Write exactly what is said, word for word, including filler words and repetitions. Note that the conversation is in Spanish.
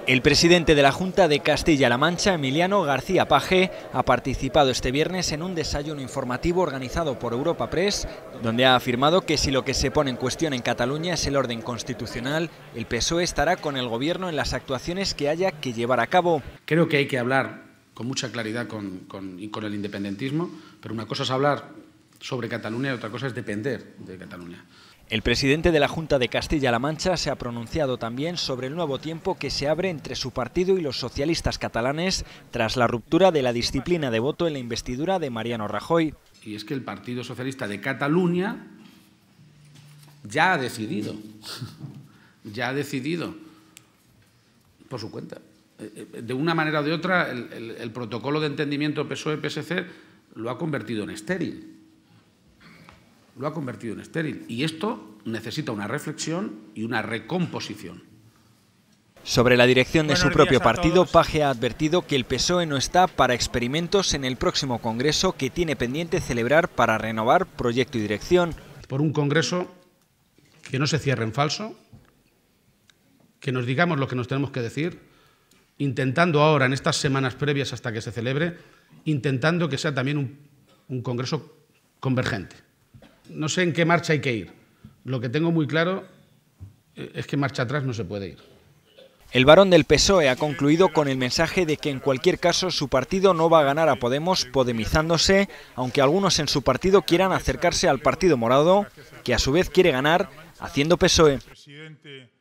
El presidente de la Junta de Castilla-La Mancha, Emiliano García Paje, ha participado este viernes en un desayuno informativo organizado por Europa Press, donde ha afirmado que si lo que se pone en cuestión en Cataluña es el orden constitucional, el P S O E estará con el gobierno en las actuaciones que haya que llevar a cabo. Creo que hay que hablar con mucha claridad con, con, con el independentismo, pero una cosa es hablar sobre Cataluña y otra cosa es depender de Cataluña. El presidente de la Junta de Castilla-La Mancha se ha pronunciado también sobre el nuevo tiempo que se abre entre su partido y los socialistas catalanes tras la ruptura de la disciplina de voto en la investidura de Mariano Rajoy. Y es que el Partido Socialista de Cataluña ya ha decidido, ya ha decidido por su cuenta. De una manera o de otra, el, el, el protocolo de entendimiento P S O E P S C lo ha convertido en estéril. Lo ha convertido en estéril. Y esto necesita una reflexión y una recomposición. Sobre la dirección de su propio partido, Paje ha advertido que el P S O E no está para experimentos en el próximo Congreso que tiene pendiente celebrar para renovar proyecto y dirección. Por un Congreso que no se cierre en falso, que nos digamos lo que nos tenemos que decir, intentando ahora, en estas semanas previas hasta que se celebre, intentando que sea también un, un Congreso convergente. No sé en qué marcha hay que ir. Lo que tengo muy claro es que marcha atrás no se puede ir. El varón del P S O E ha concluido con el mensaje de que en cualquier caso su partido no va a ganar a Podemos podemizándose, aunque algunos en su partido quieran acercarse al Partido Morado, que a su vez quiere ganar haciendo P S O E.